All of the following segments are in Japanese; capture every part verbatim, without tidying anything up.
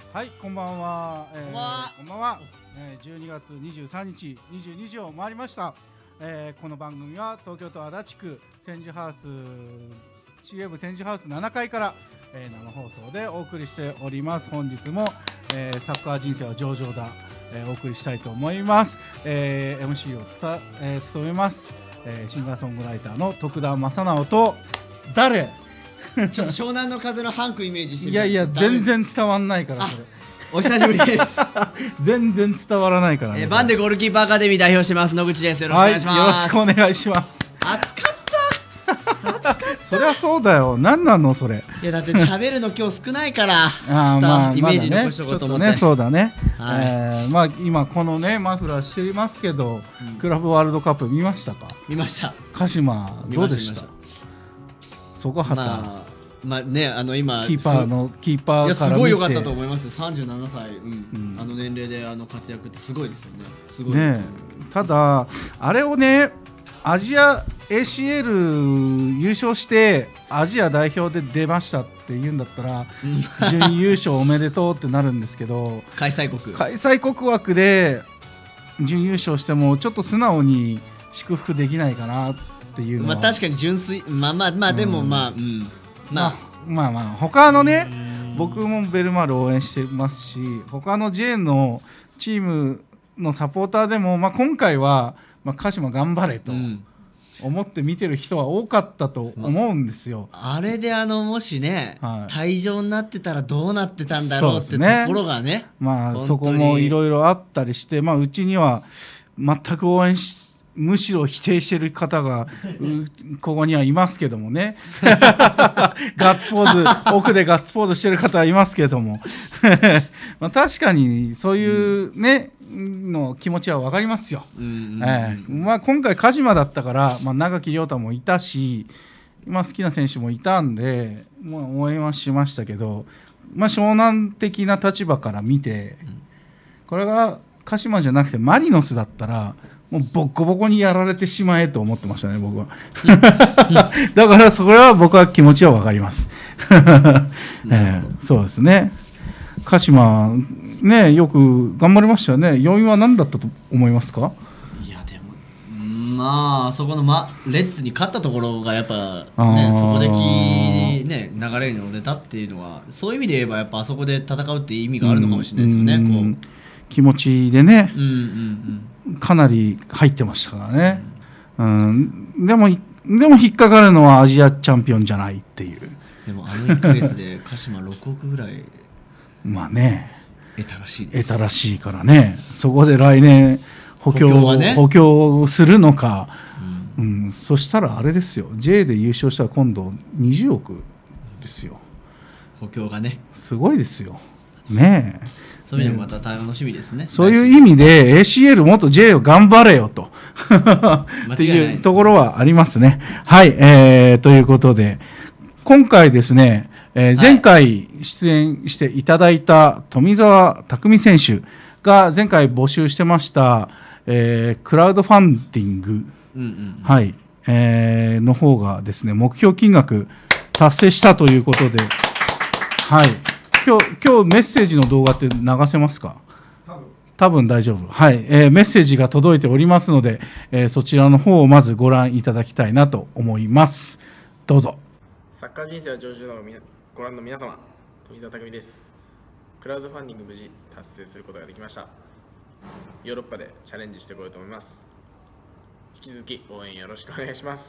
はい、こんばんは。えー、 こんばんは。 こんばんは。えー、じゅうにがつにじゅうさんにちにじゅうにじを回りました。えー、この番組は東京都足立区千住ハウス シーエム 千住ハウスななかいから、えー、生放送でお送りしております。本日も、えー、サッカー人生は上々だ、えー、お送りしたいと思います。えー、エムシー をつた、えー、務めます、えー、シンガーソングライターの徳田正直と誰ちょっと湘南の風のハンクイメージしてみいやいや全然伝わんないからそれお久しぶりです全然伝わらないからね。 えー、バンデゴールキーパーアカデミー代表してます野口です。よろしくお願いします、 はい、よろしくお願いします。 暑かった暑かったそりゃそうだよ。何なのそれ。 いやだって喋るの今日少ないからあちょっとまあイメージ残しとこうと思って、 ね、そうだね、 はい、 えー、まあ今このねマフラーしていますけど、うん、クラブワールドカップ見ましたか？ 見ました。 鹿島どうでした？そこはた、 まあまあね、あの今キーパーのキーパーから見ていやすごい良かったと思います。さんじゅうななさい、うんうん、あの年齢であの活躍ってすごいですよね。すごいね。ただあれをねアジア エーシーエル 優勝してアジア代表で出ましたって言うんだったら準優勝おめでとうってなるんですけど開催国開催国枠で準優勝してもちょっと素直に祝福できないかなっていうのは、 まあ確かに純粋まあまあまあでもまあ、うんうん、 まあまあまあ他のね僕もベルマール応援してますし他の J のチームのサポーターでも、まあ、今回は、まあ、鹿島頑張れと思って見てる人は多かったと思うんですよ、 まあ、あれであのもしね、はい、退場になってたらどうなってたんだろうってところが ね, ねまあそこもいろいろあったりして、まあ、うちには全く応援しむしろ否定してる方がここにはいますけどもねガッツポーズ奥でガッツポーズしてる方はいますけどもまあ確かにそういうね、うん、の気持ちは分かりますよ。まあ今回鹿島だったから、まあ、長木亮太もいたし、まあ、好きな選手もいたんで、まあ、応援はしましたけど、まあ、湘南的な立場から見てこれが鹿島じゃなくてマリノスだったらもうボッコボコにやられてしまえと思ってましたね僕はだからそれは僕は気持ちは分かります、えー、そうですね。鹿島ねよく頑張りましたよね。要因は何だったと思いますか？ いやでもまあそこの、ま、レッツに勝ったところがやっぱねそこでき、ね、流れに乗れたっていうのはそういう意味で言えばやっぱあそこで戦うっていう意味があるのかもしれないですよね。うんうん、こう気持ちでね、 うんうんうん、 かなり入ってましたからね、うんうん、でもでも引っかかるのはアジアチャンピオンじゃないっていう。 でもあのいっかげつで鹿島ろくおくぐらいまあね得たらしいです。 得たらしいからね。そこで来年補強を補強、ね、補強するのか、うんうん、そしたらあれですよ J で優勝したら今度にじゅうおくですよ。 補強がねすごいですよねえ。 そういうのもまた楽しみですね。 そういう意味で エーシーエル 元 J を頑張れよとっていうところはありますね。はい、えー、ということで今回ですね、えー、前回出演していただいた富澤拓海選手が前回募集してました、えー、クラウドファンディング、うんうん、はい、えー、の方がですね目標金額達成したということで、はい。今日、今日メッセージの動画って流せますか？多分、多分大丈夫。はい、えー、メッセージが届いておりますので、えー、そちらの方をまずご覧いただきたいなと思います。どうぞ。 サッカー人生は上々だをご覧の皆様、富澤拓海です。クラウドファンディング無事達成することができました。ヨーロッパでチャレンジしてこようと思います。引き続き応援よろしくお願いします。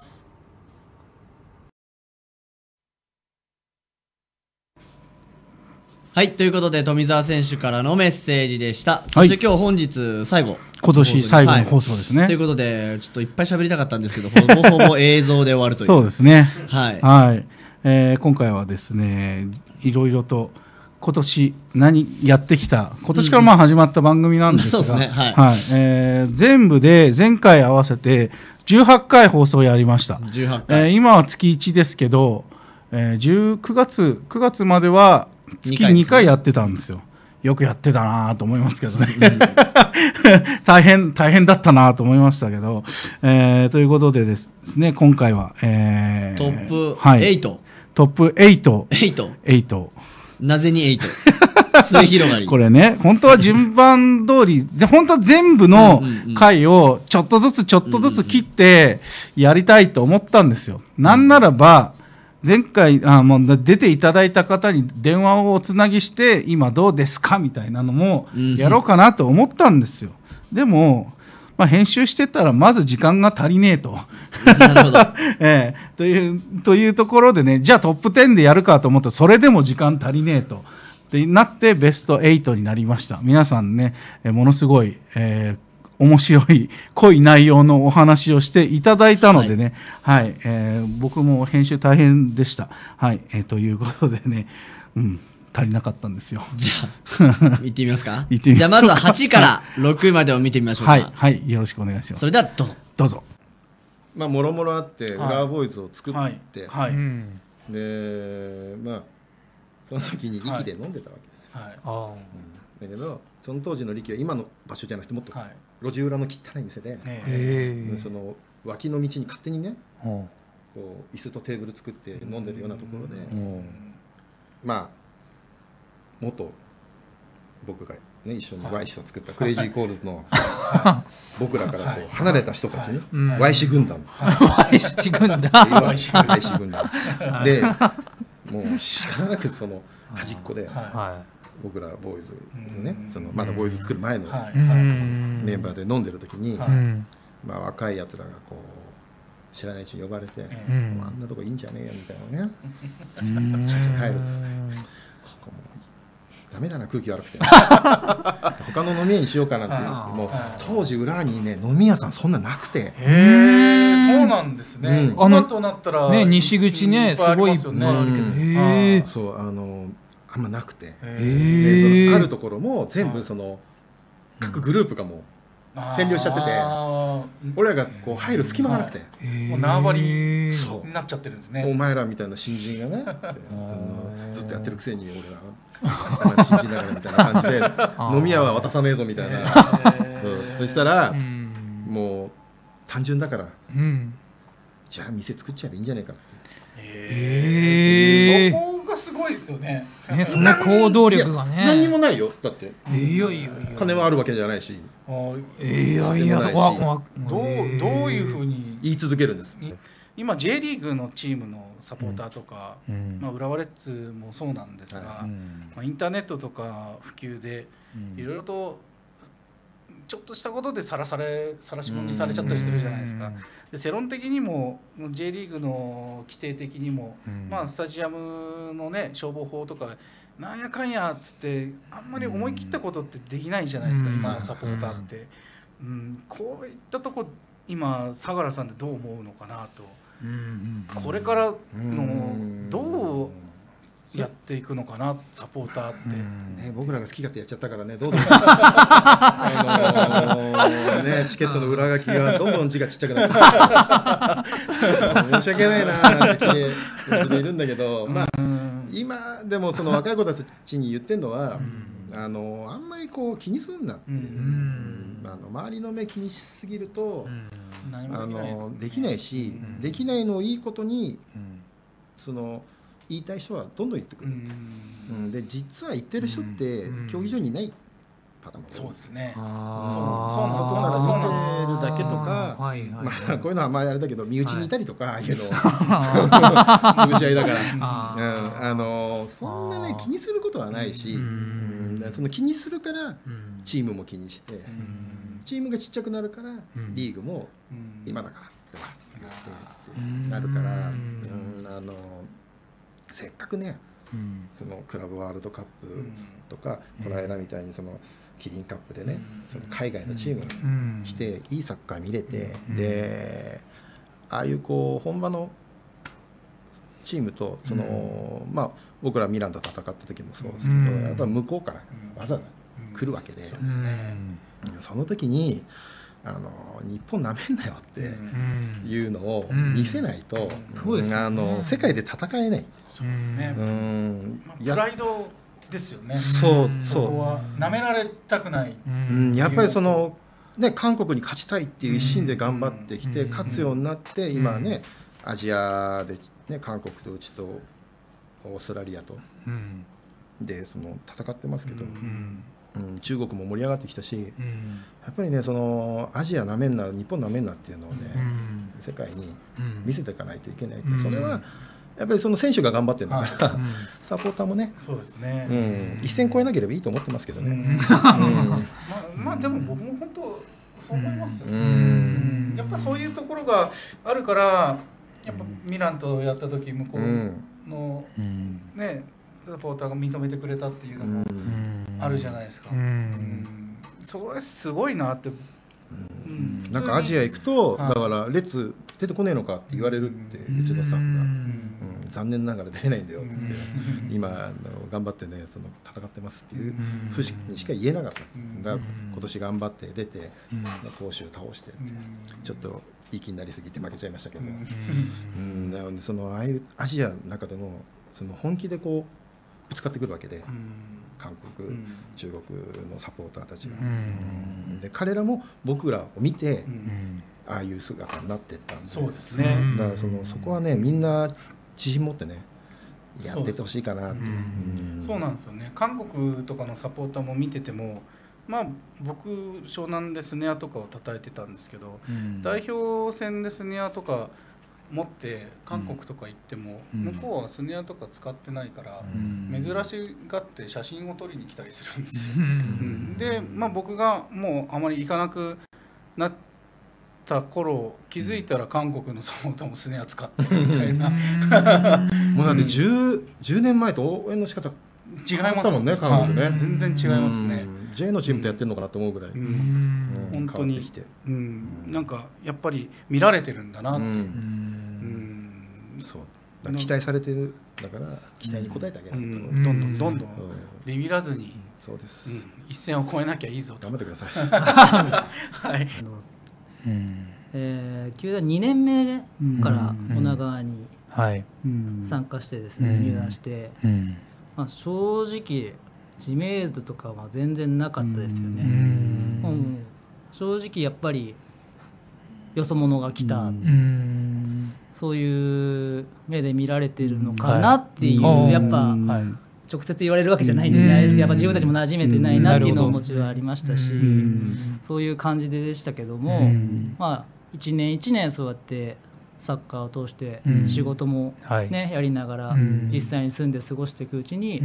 はい、ということで富澤選手からのメッセージでした。そして今日本日最後、 今年最後の放送ですね、 はい、ということでちょっといっぱい喋りたかったんですけどほぼほぼ映像で終わるというそうですね。 はい、 はい、えー、今回はですねいろいろと今年何やってきた今年からまあ始まった番組なんですが、うん、そうですね、はいはい、えー、全部で前回合わせてじゅうはちかい放送やりました。 じゅうはちかい、 えー、今は月いちですけど、えー、くがつくがつまでは月にかいやってたんですよ。よくやってたなと思いますけどね、うん、大変大変だったなと思いましたけど、えー、ということでですね今回は、えー、 トップはち、はい、 トップはち、 はちはちなぜにはちなぜにはち末広がりこれね本当は順番通り本当は全部の回をちょっとずつちょっとずつ切ってやりたいと思ったんですよ。なんならば前回あもう出ていただいた方に電話をおつなぎして今どうですかみたいなのもやろうかなと思ったんですよ。でも、まあ、編集してたらまず時間が足りねえと。 なるほど、 ええ、というというところでねじゃあトップじゅうでやるかと思ったらそれでも時間足りねえとってなってベストはちになりました。皆さんねものすごい、えー面白い濃い内容のお話をしていただいたのでね、はい、はい、えー、僕も編集大変でした。はい、えー、ということでね、うん、足りなかったんですよ。 じゃあ行ってみますか。 行ってみましょう。 じゃあまずははちからろくまでを見てみましょうか。 はい、はい、よろしくお願いします。 それではどうぞ。 どうぞ。 まあもろもろあって浦和ボーイズを作って、 はいはい、 でまあその時に力で飲んでたわけです。 はいはい、 あ、うん、だけどその当時の力は今の場所じゃなくてもっと路地裏の汚い店で、はい、その脇の道に勝手にね、こう椅子とテーブル作って飲んでるようなところで、まあ元僕が、ね、一緒に ワイシ を作ったクレイジーコールズの僕らからこう離れた人たちに ワイシ 軍団ワイシ 軍団ワイシ 軍団でもう仕方なくその端っこで僕らボーイズねそのまだボーイズ作る前のメンバーで飲んでる時にまあ若いやつらがこう知らないうちに呼ばれてあんなとこいいんじゃねえよみたいなねちゃちゃ入るとここもダメだな空気悪くて他の飲み屋にしようかなんてもう当時浦和にね飲み屋さんそんななくてへえそうなんですね。 あのとなったらね西口ねすごいよね。 そうあのあんまなくてであるところも全部その各グループがもう占領しちゃってて俺らがこう入る隙間がなくてもう縄張りになっちゃってるんですね。 お前らみたいな新人がねずっとやってるくせに俺ら新人だからみたいな感じで飲み屋は渡さねえぞみたいなそしたらもう単純だからじゃあ店作っちゃえばいいんじゃないかってそこがすごいですよね。 その行動力がね何にもないよだっていやいや金はあるわけじゃないしいやいやどうどういうふうに言い続けるんです。 今 J リーグのチームのサポーターとか、うんまあ、浦和レッズもそうなんですが、はいうんまあ、インターネットとか普及でいろいろとちょっとしたことでさらされ晒し者にされちゃったりするじゃないですか。で世論的にも J リーグの規定的にも、まあ、スタジアムのね消防法とかなんやかんやっつってあんまり思い切ったことってできないじゃないですか、今のサポーターって、うん、こういったとこ今相良さんってどう思うのかなと。これからのどうやっていくのかなサポーターって、 ね、僕らが好き勝手やっちゃったからねどうですかあのーね、チケットの裏書きがどんどん字がちっちゃくなって申し訳ないなって言っているんだけど、まあ、今でもその若い子たちに言ってるのはあのあんまりこう気にするなっていう、うん、あの周りの目気にしすぎると、うん、あのできないし、うん、できないのをいいことに、うん、その言いたい人はどんどん言ってくる、うんうん、で実は言ってる人って競技場にいないパターンも多い。 そうですね。 そう外から見てるだけとか、まあこういうのはあまりあれだけど身内にいたりとかいうの潰し合いだから、うん、あのそんなね気にすることはないし、うん、その気にするからチームも気にして、うん、チームがちっちゃくなるからリーグも今だからって言ってなるから、うん、あのせっかくね、そのクラブワールドカップとか、この間みたいにそのキリンカップでね、その海外のチームが来ていいサッカー見れて、でああいうこう本場のチームとその、まあ僕らミランと戦った時もそうですけど、やっぱり向こうからわざわざ来るわけで、その時にあの日本なめんなよっていうのを見せないと、あの世界で戦えない。 そうですね。うん、プライドですよね。 そうそう。 そこは舐められたくない。 うん、やっぱりそのね韓国に勝ちたいっていう一心で頑張ってきて勝つようになって今ねアジアでね韓国とうちとオーストラリアとでその戦ってますけど、うんうん、中国も盛り上がってきたし、うん、やっぱりねそのアジアなめんな日本なめんなっていうのをね、うん、世界に見せていかないといけないって、うん、それはやっぱりその選手が頑張ってるんだから、はい、うん、サポーターもね、 そうですね、 うん、一線越えなければいいと思ってますけどね、うんうん、 まあ、まあでも僕も本当そう思いますよ、うん、やっぱそういうところがあるからやっぱミランとやった時向こうの、うん、ねサポーターが認めてくれたっていうのもあるじゃないですか、うんうん、それすごいなって、 うんうん、なんかアジア行くと、はい、だからレッツ出てこねえのかって言われるってうちのスタッフが、うんうん、残念ながら出れないんだよって、うん、今あの頑張ってねその戦ってますっていう節にしか言えなかった、うん、だから今年頑張って出て、うん、攻守倒してって、うん、ちょっといい気になりすぎて負けちゃいましたけど、うんうん、なのでそのああいうアジアの中でもその本気でこうぶつかってくるわけで、うん、韓国、うん、中国のサポーターたちが、うん、で彼らも僕らを見て、うん、ああいう姿になっていったんで、 そうですね、 だからそのそこはねみんな自信持ってねやってってほしいかなって、 うんうん、そうなんですよね。韓国とかのサポーターも見ててもまあ僕湘南でスネアとかを叩いてたんですけど、うん、代表戦でスネアとか持って韓国とか行っても、うん、向こうはスネアとか使ってないから、うん、珍しがって写真を撮りに来たりするんですよ、うん、で、まあ、僕がもうあまり行かなくなった頃気づいたら韓国のサポーターもスネア使ってるみたいなもうだって 10, じゅうねんまえと応援の仕方違いますもんね韓国ね、 はい、全然違いますね、 うん、J のチームとやってるのかなと思うぐらい、うんうんうん、本当に、うん、なんかやっぱり見られてるんだなっていう、うんうん、 そうだ期待されてるだから期待に応えてあげないと、うん、 どんどんどんどんビビらずに、 そうです、 うん、一線を越えなきゃいいぞと頑張ってくださいはい、 うんえー、球団にねんめから女川に参加してですね、うん、入団して、うんまあ、正直知名度とかは全然なかったですよね、うんうん、正直やっぱりよそ者が来た、うん、そういう目で見られてるのかなっていう、はい、やっぱ、はい、直接言われるわけじゃないんでないですけど、やっぱ自分たちも馴染めてないなっていうのももちろんありましたし、うん、そういう感じででしたけども、うん、まあ一年一年そうやってサッカーを通して仕事も、ねうんはい、やりながら実際に住んで過ごしていくうちに、うん、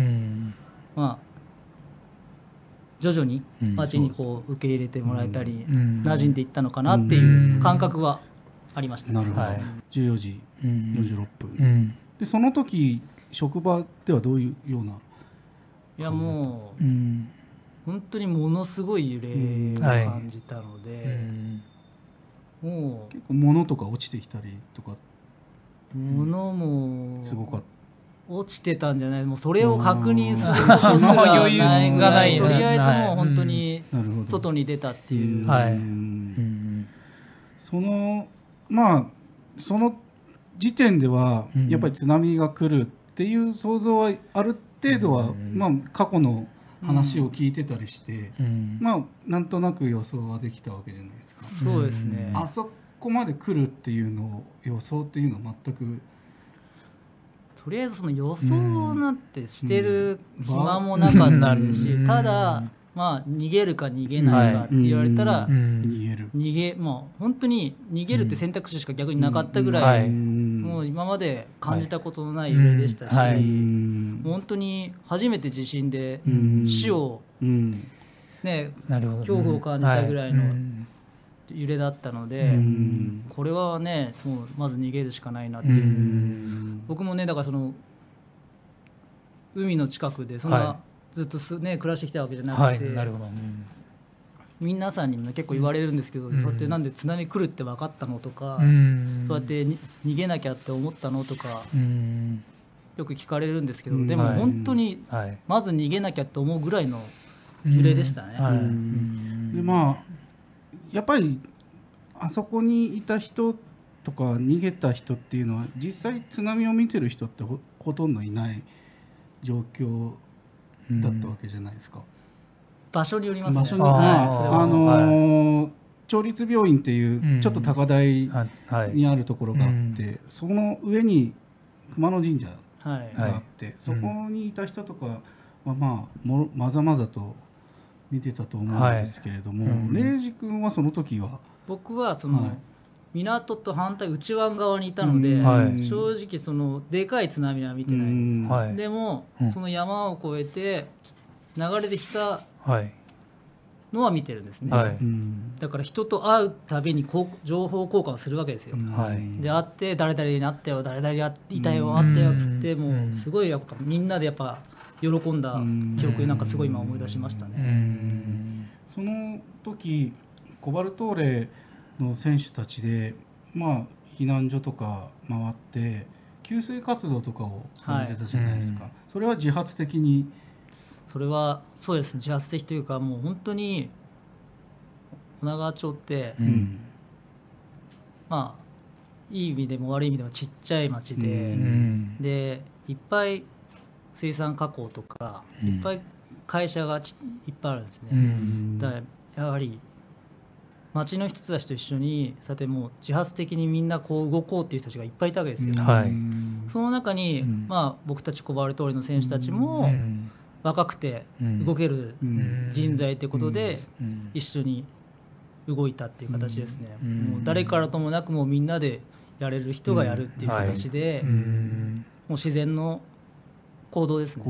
まあ徐々に街にこう受け入れてもらえたり、うん、馴染んでいったのかなっていう感覚はありました、ね、 なるほど、はい、じゅうよじよんじゅうろっぷん、うん、でその時職場ではどういうようないやもう、うん、本当にものすごい揺れを感じたので、うんはいもう結構物とか落ちてきたりとか物もすごかった落ちてたんじゃないもうそれを確認することすらないがないとりあえずもう本当に外に出たっていう、うんはいうん、 そのまあその時点ではやっぱり津波が来るっていう想像はある程度は、うんまあ、過去の話を聞いてたりして、うん、まあなんとなく予想はできたわけじゃないですか。 そうですね。 あそこまで来るっていうのを予想っていうのは全くとりあえずその予想なんてしてる暇もなかったですし、うん、ただまあ逃げるか逃げないかって言われたら、うん、逃げる逃げもう本当に逃げるって選択肢しか逆になかったぐらい、うん、もう今まで感じたことのない揺れでしたし、はい、本当に初めて地震で死を、うんね、恐怖を感じたぐらいの揺れだったので、はい、これはねもうまず逃げるしかないなっていう、僕もねだからその海の近くでそんな、はいずっとす、ね、暮らしてきたわけじゃなくて、はい、なるほど、うん、皆さんにも、ね、結構言われるんですけど、うん、そうやってなんで津波来るって分かったのとか、うん、そうやって逃げなきゃって思ったのとか、うん、よく聞かれるんですけど、うん、でも本当にまず逃げなきゃって思うぐらいの揺れでしたね、うんはいうん、 でまあやっぱりあそこにいた人とか逃げた人っていうのは実際津波を見てる人って ほ, ほとんどいない状況だったわけじゃないですか、うん、 場所によりますね。 場所にあ、あのー、町立病院っていうちょっと高台にあるところがあって、うんはい、その上に熊野神社があって、はい、そこにいた人とかはまあもろまざまざと見てたと思うんですけれども、はいうん、レイジ君はその時は僕はその、はい、港と反対内湾側にいたので、はい、正直そのでかい津波は見てないです、はい、でも、うん、その山を越えて流れてきたのは見てるんですね、はい、だから人と会うたびにこう情報交換をするわけですよ、はい、で会って誰々に会ったよ誰々にいたよ会ったよっつってもうすごいやっぱみんなでやっぱ喜んだ記憶なんかすごい今思い出しましたね。 うんその時コバルトーレの選手たちで、まあ、避難所とか回って給水活動とかをされてたじゃないですか、はい、それは自発的にそれはそうですね自発的というかもう本当に女川町って、うん、まあいい意味でも悪い意味でもちっちゃい町で、うん、でいっぱい水産加工とか、うん、いっぱい会社がちいっぱいあるんですね、うん、だからやはり町の人たちと一緒にさてもう自発的にみんなこう動こうっていう人たちがいっぱいいたわけですよ、はい、その中に、うんまあ、僕たちコバルトーレの選手たちも、うん、若くて動ける人材ということで一緒に動いたっていう形ですね、うん、もう誰からともなくもうみんなでやれる人がやるっていう形で、うんはい、もう自然の行動ですね、うん、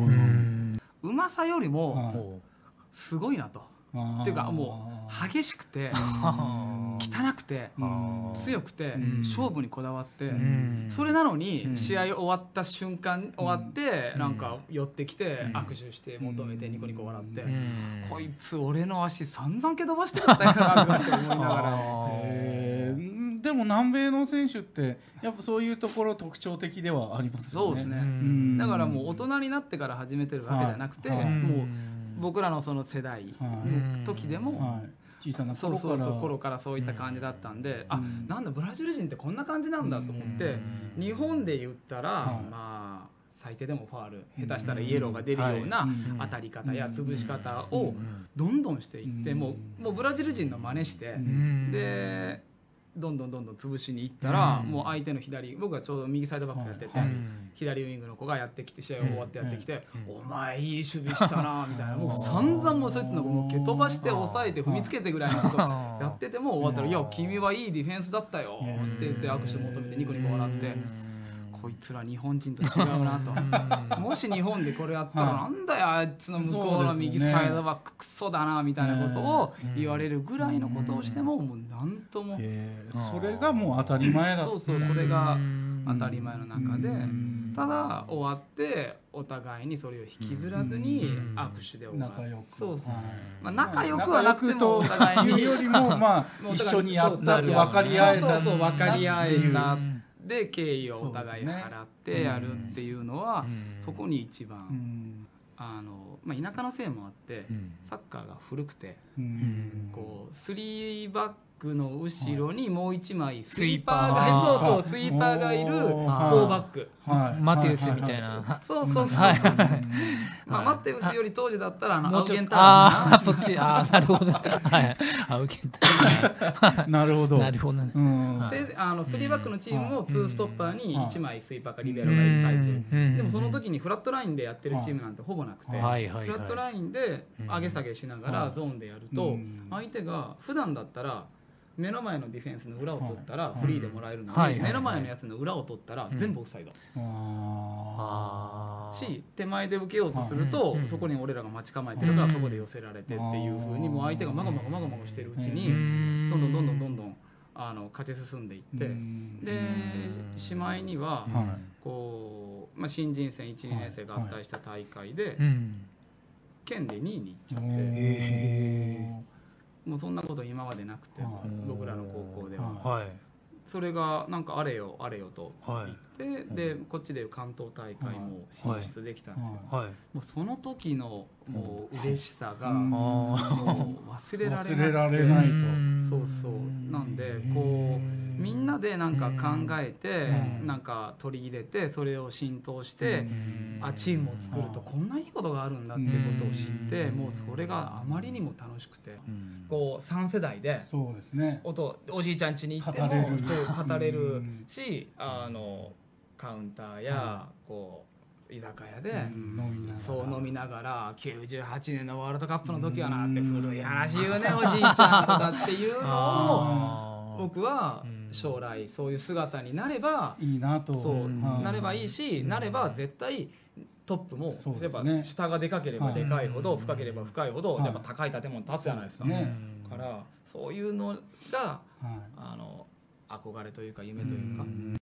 うまさよりもすごいなとっていうかもう激しくて汚くて強くて勝負にこだわってそれなのに試合終わった瞬間終わってなんか寄ってきて握手して求めてニコニコ笑ってこいつ俺の足散々蹴飛ばしてたんだよなって思いながらでも南米の選手ってやっぱそういうところ特徴的ではありますよね。 そうですねだからもう大人になってから始めてるわけじゃなくてもう僕らのその世代の時でも、はい、小さな頃からそうそうそう頃からそういった感じだったんで、うん、あなんだブラジル人ってこんな感じなんだと思って、うん、日本で言ったら、はい、まあ最低でもファール下手したらイエローが出るような当たり方や潰し方をどんどんしていってもう、もうブラジル人の真似して、うん、でどんどんどんどん潰しに行ったら、うん、もう相手の左僕がちょうど右サイドバックやってて、はい、左ウイングの子がやってきて試合終わってやってきて、うん、お前いい守備したなみたいなもう散々もうそいつの子も蹴飛ばして抑えて踏みつけてぐらいのことやってても終わったら「いや君はいいディフェンスだったよ」って言って握手求めてニコニコ笑って。こいつら日本人と違うなともし日本でこれやったらなんだよあいつの向こうの右サイドバッククソだなみたいなことを言われるぐらいのことをしてももう何ともそれがもう当たり前だそうそうそれが当たり前の中でただ終わってお互いにそれを引きずらずに握手で終わるそうそうまあ仲良くはなくてもお互いによりもまあ一緒にやったと分かり合えたそうそう分かり合えたで敬意をお互い払ってやるっていうのはそこに一番あの、まあ、田舎のせいもあってサッカーが古くてこうスリーバックの後ろにもう一枚スイーパーがそうそうスイーパーがいるフォーバックマテウスみたいなそうそうそうそうまあマテウスより当時だったらあのアウゲンターああそっちあなるほどはいアウゲンターなるほどなるほどあのスリーバックのチームもツーストッパーにいちまいスイーパーかリベロがいるタイプでもその時にフラットラインでやってるチームなんてほぼなくてフラットラインで上げ下げしながらゾーンでやると相手が普段だったら目の前のディフェンスの裏を取ったらフリーでもらえるのに目の前のやつの裏を取ったら全部オフサイドし手前で受けようとするとそこに俺らが待ち構えてるからそこで寄せられてっていう風にもう相手がまごまごまごまごしてるうちにどんどんどんどんどんどんあの勝ち進んでいってでしまいにはこうまあ新人戦いち、にねん生合体した大会で県でにいに行っちゃってもうそんなこと今までなくて僕らの高校ではそれがなんかあれよあれよと言ってでこっちでいう関東大会も進出できたんですよもうその時のもう嬉しさがもう忘れられなくて忘れられないとそうそうなんでこうみんなでなんか考えてなんか取り入れてそれを浸透してあチームを作るとこんないいことがあるんだっていうことを知ってもうそれがあまりにも楽しくてこうさん世代でそうですねおとおじいちゃん家に行ってもそう語れるしあのカウンターやこう居酒屋でそう飲みながらきゅうじゅうはちねんのワールドカップの時はなって古い話言うねおじいちゃんとかっていうのを僕は将来そういう姿になればいいなとそうなればいいしなれば絶対トップもやっぱ下がでかければでかいほど深ければ深いほどやっぱ高い建物建つじゃないですか。からそういうのがあの憧れというか夢というか。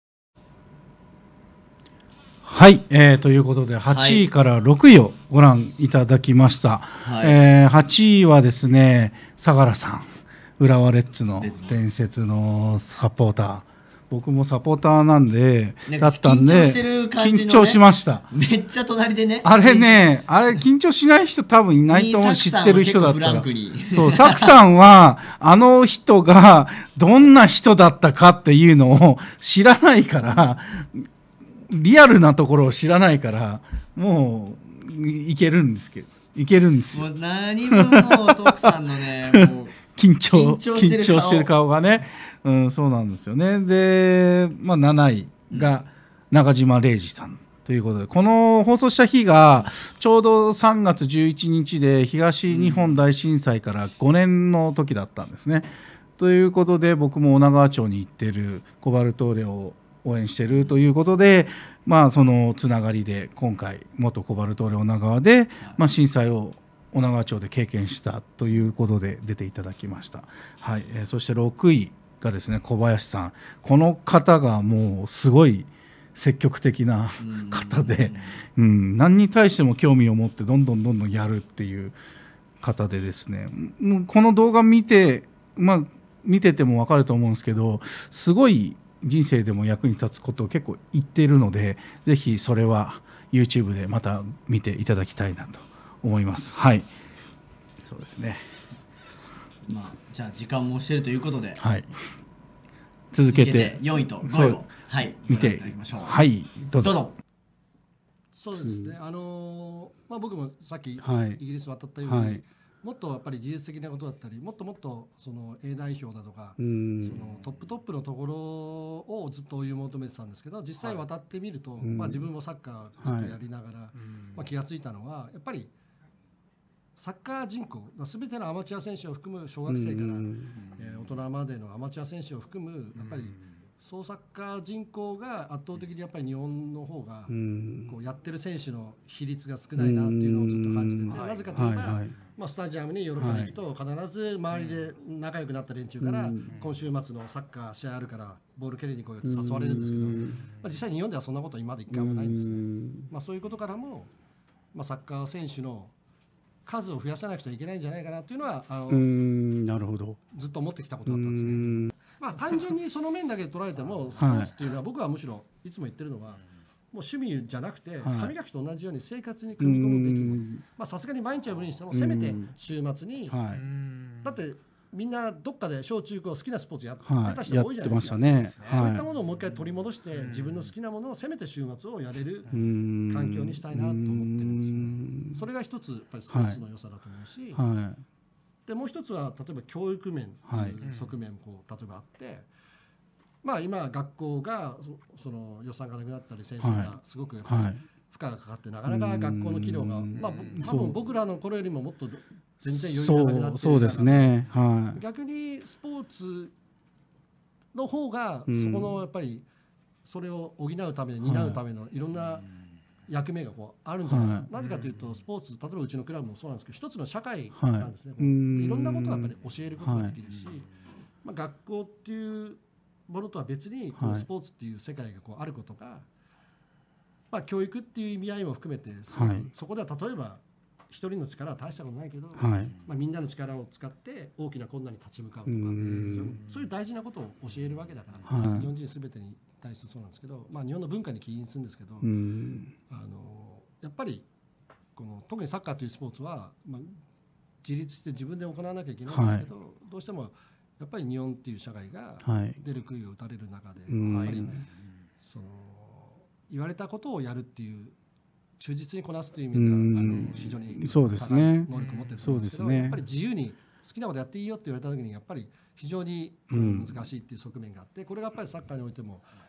はい、えー、ということではちいからろくいをご覧いただきました、はいえー、はちいはですね相良さん浦和レッズの伝説のサポーター僕もサポーターなんでだったんで緊張してる感じの、ね、緊張しましためっちゃ隣でねあれねあれ緊張しない人多分いないと思う知ってる人だったらそうサクさんはあの人がどんな人だったかっていうのを知らないからリアルなところを知らないからもういけるんですけどいけるんですよもう何分も徳さんのねもう緊張緊張してる顔がね、うん、そうなんですよねで、まあ、なないが中島礼二さんということで、この放送した日がちょうどさんがつじゅういちにちで東日本大震災からごねんの時だったんですね、ということで僕も女川町に行ってるコバルトーレを応援しているということで、まあ、そのつながりで今回元コバルトーレ女川で、まあ、震災を女川町で経験したということで出ていただきました、はいえー、そしてろくいがですね小林さんこの方がもうすごい積極的な方で、うん、何に対しても興味を持ってどんどんどんどんやるっていう方でですねもうこの動画見て、まあ、見てても分かると思うんですけどすごい人生でも役に立つことを結構言っているのでぜひそれは YouTube でまた見ていただきたいなと思います。はいそうですね、 まあ、じゃあ時間もしているということで、 はい、続けてよんいとごいを、はい、 見ていただきましょう。はいどうぞ。 どうぞ。 そうですね、あのーまあ、僕もさっきイギリス渡ったように、はい、もっとやっぱり技術的なことだったりもっともっとその A 代表だとかそのトップトップのところをずっと追い求めてたんですけど実際渡ってみると、はいまあ、自分もサッカーずっとやりながら、はいまあ、気がついたのはやっぱりサッカー人口全てのアマチュア選手を含む小学生から、えー、大人までのアマチュア選手を含むやっぱり総サッカー人口が圧倒的にやっぱり日本の方がこうやってる選手の比率が少ないなっていうのをずっと感じててなぜかといえば、はいはいまあ、スタジアムにヨーロッパに行くと必ず周りで仲良くなった連中から今週末のサッカー試合あるからボール蹴りに来いよって誘われるんですけど、まあ、実際に日本ではそんなこと今まで一回もないんですね。まあ、そういうことからも、まあ、サッカー選手の数を増やさなくちゃいけないんじゃないかなっていうのはあのなるほどずっと思ってきたことだったんですね。まあ、単純にその面だけ捉えてもスポーツっていうのは僕はむしろいつも言ってるのはもう趣味じゃなくて歯磨きと同じように生活に組み込むべきものさすがに毎日は無理にしてもせめて週末にだってみんなどっかで小中高好きなスポーツやってた人多いじゃないですか、ねはい、そういったものをもう一回取り戻して自分の好きなものをせめて週末をやれる環境にしたいなと思ってるんですね。それが一つやっぱりスポーツの良さだと思うし、はいはいでもう一つは例えば教育面という側面もこう例えばあって、まあ今学校が そ, その予算がなくなったり先生がすごくやっぱり負荷がかかってなかなか学校の機能がまあ多分僕らの頃よりももっと全然余裕がなくなっているそうですね、はい、逆にスポーツの方がそこのやっぱりそれを補うために担うためのいろんな役目がこうあるんじゃないか、はい、なぜかというとスポーツ例えばうちのクラブもそうなんですけど一つの社会なんですね、はい、いろんなことをやっぱり教えることができるし、はいまあ、学校っていうものとは別にこうスポーツっていう世界がこうあることが、まあ、教育っていう意味合いも含めて そ,、はい、そこでは例えば一人の力は大したことないけど、はいまあ、みんなの力を使って大きな困難に立ち向かうとかそういうそういう大事なことを教えるわけだから、はい、日本人全てに対してそうなんですけど、まあ、日本の文化に起因するんですけど、あのやっぱりこの特にサッカーというスポーツは、まあ、自立して自分で行わなきゃいけないんですけど、はい、どうしてもやっぱり日本っていう社会が出る杭を打たれる中で、はい、やっぱりその言われたことをやるっていう忠実にこなすという意味ではあの非常に高い能力を持ってると思うんですけど、やっぱり自由に好きなことやっていいよって言われた時にやっぱり非常に難しいっていう側面があって、これがやっぱりサッカーにおいても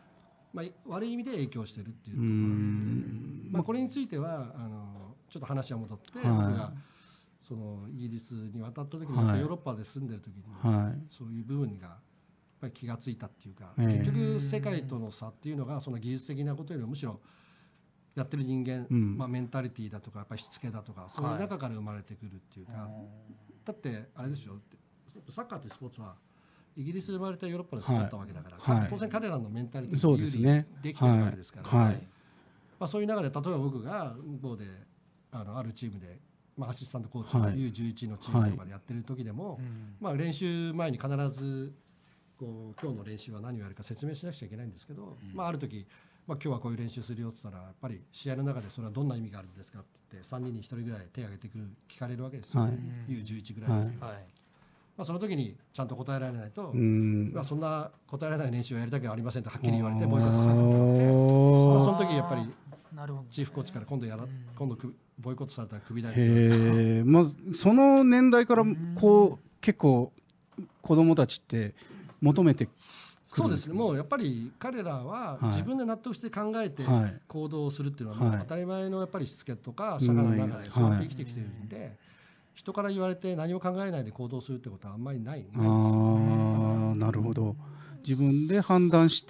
まあ、悪い意味で影響してるっていうところなんで、まあ、これについてはあのちょっと話は戻って、はい、僕がそのイギリスに渡った時に、はい、ヨーロッパで住んでる時に、はい、そういう部分がやっぱり気がついたっていうか、結局世界との差っていうのがその技術的なことよりもむしろやってる人間、うん、まあ、メンタリティーだとかやっぱりしつけだとかそういう中から生まれてくるっていうか、はい、だってあれですよ、サッカーというスポーツはイギリスで生まれたヨーロッパで育ったわけだから、はい、当然彼らのメンタリティーが有利にできてるわけですから、はいはい、まあ、そういう中で例えば僕が向こうであのあるチームで、まあ、アシスタントコーチの ユーじゅういち のチームとかでやってる時でも、はい、まあ、練習前に必ずこう今日の練習は何をやるか説明しなくちゃいけないんですけど、うん、まあ、ある時、まあ、今日はこういう練習するよって言ったらやっぱり試合の中でそれはどんな意味があるんですかって言ってさんにんにひとりぐらい手を挙げてくる聞かれるわけですよ、はい、ユーじゅういち ぐらいですけど、はい、まあ、その時にちゃんと答えられないと、まあ、そんな答えられない練習をやりたくありませんとはっきり言われてボイコットされたので、まあ、その時やっぱりチーフコーチから今度やら今度ボイコットされたらクビだへ、まあ、その年代からこう結構子どもたちって求めてくるんですか？ そうですね、もうやっぱり彼らは自分で納得して考えて行動するっていうのはもう当たり前のやっぱりしつけとか社会の中でそうやって生きてきてるんで、人から言われて何も考えないで行動するってことはあんまりないんですよ。 ああ、なるほど。自分で判断して、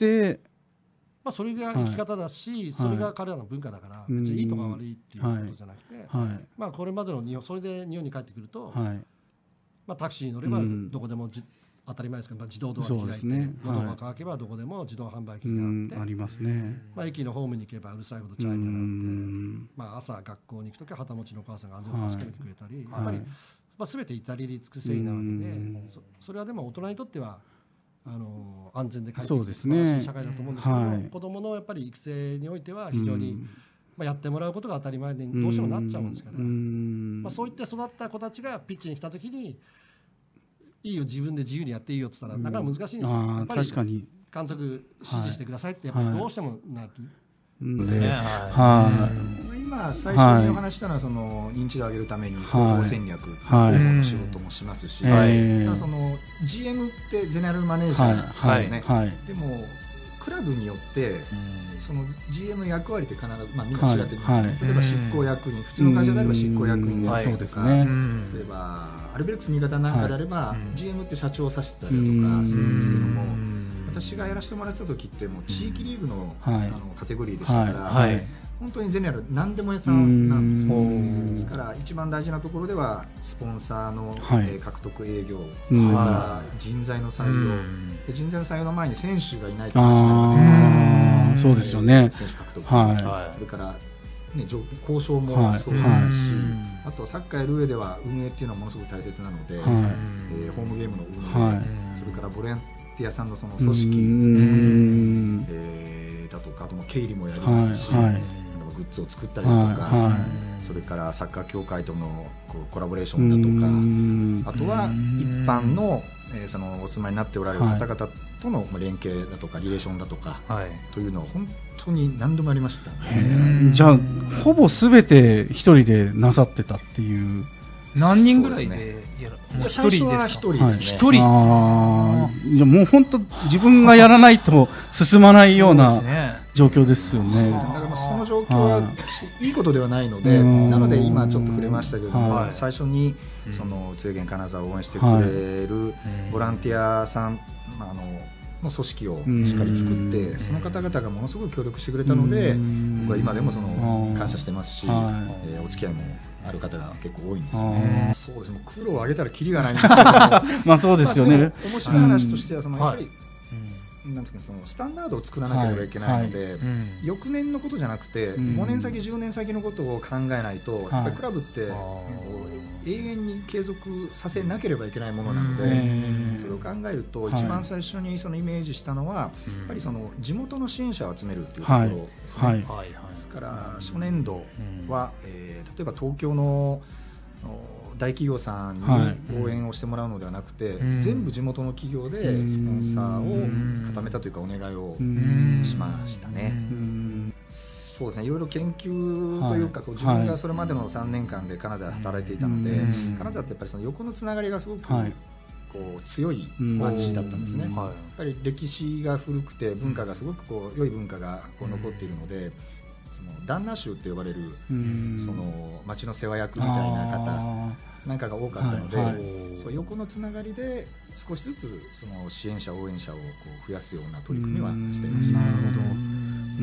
まあ、それが生き方だし、はい、それが彼らの文化だから、はい、別にいいとか悪いっていうことじゃなくて、はいはい、まあ、これまでの日本それで日本に帰ってくると、はい、まあ、タクシーに乗ればどこでもじ、うん、当たり前ですけど、まあ、自動ドアが開いて、ね、喉が渇けばどこでも自動販売機があって、うん、 ありますね。 まあ、駅のホームに行けばうるさいほどチャイムが鳴って、まあ、朝学校に行くときは旗持ちのお母さんが安全を助けてくれたり、はい、やっぱり、まあ、全て至れり尽くせりなわけで、そ, それはでも大人にとってはあの安全で快適で素晴らしい社会だと思うんですけど、はい、子どものやっぱり育成においては非常に、まあ、やってもらうことが当たり前にどうしてもなっちゃうんですから、まあ、そういって育った子たちがピッチに来たときにいいよ自分で自由にやっていいよって言ったらなかなか難しいんですよ、うん、やっぱり監督指示してくださいってやっぱりどうしてもなる、 はい、今最初にお話したのはその認知度を上げるために広報戦略の仕事もしますし、はい、ただその ジーエム ってゼネラルマネージャーですよね、はいはい、でもクラブによってその ジーエム の役割って必ず、まあ、みんな違ってるんですよね、はい、例えば執行役員、普通の会社であれば執行役員がやるとか、はい、例えばアルベルクス新潟なんかであれば、はい、ジーエム って社長を指してたりとかするんですけども、私がやらせてもらってた時ってもう地域リーグ の,、うん、あのカテゴリーでしたから、はいはい、本当にゼネラル何でも屋さんなんですよ。ですから一番大事なところではスポンサーの、はい、えー、獲得営業、それから人材の採用、で人材の採用の前に選手がいないと話になりません、 そうですよね。 選手獲得、はい、それからね、交渉もそうですし、はい、あとサッカーやる上では運営っていうのはものすごく大切なので、はい、えー、ホームゲームの運営、はい、それからボランティアさんのその組織作り、えー、だとか、あとも経理もやりますし、はいはい、グッズを作ったりだとか、はい、それからサッカー協会とのこうコラボレーションだとか、あとは一般の、えー、そのお住まいになっておられる方々との連携だとかリレーションだとか、はい、というのは本当に何度もありました、 ね、じゃあほぼ全て一人でなさってたっていう。 何人ぐらいでやる？ もう最初は一人ですね。 一人。ああ、いやもう本当自分がやらないと進まないような状況ですよね。 だからまあその状況は決していいことではないので、なので今ちょっと触れましたけども、最初にその津江源金沢を応援してくれるボランティアさん、あのの組織をしっかり作って、その方々がものすごく協力してくれたので、僕は今でもその感謝してますし、えー、お付き合いもある方が結構多いんですよね。そうですね、苦労を上げたらキリがないんですけどまあそうですよね。 面白い話としてはそのやっぱり、なんですか、そのスタンダードを作らなければいけないので、はいはい、翌年のことじゃなくて、うん、ごねん先じゅうねん先のことを考えないと、やっぱりクラブって永遠に継続させなければいけないものなので、うん、それを考えると、はい、一番最初にそのイメージしたのは、やっぱりその地元の支援者を集めるっていうところですね。はいはい、ですから初年度は、えー、例えば東京の大企業さんに応援をしてもらうのではなくて、はい、全部地元の企業でスポンサーを固めたというかお願いをしましたね。そうですね、いろいろ研究というか、こう自分がそれまでのさんねんかんで金沢で働いていたので、金沢ってやっぱりその横のつながりがすごくこう強い町だったんですね。やっぱり歴史が古くて文化がすごくこう良い文化がこう残っているので、その旦那衆と呼ばれるその町の世話役みたいな方なんかが多かったので、はいはい、そう横のつながりで少しずつその支援者応援者をこう増やすような取り組みはしていました。なるほど。 うん、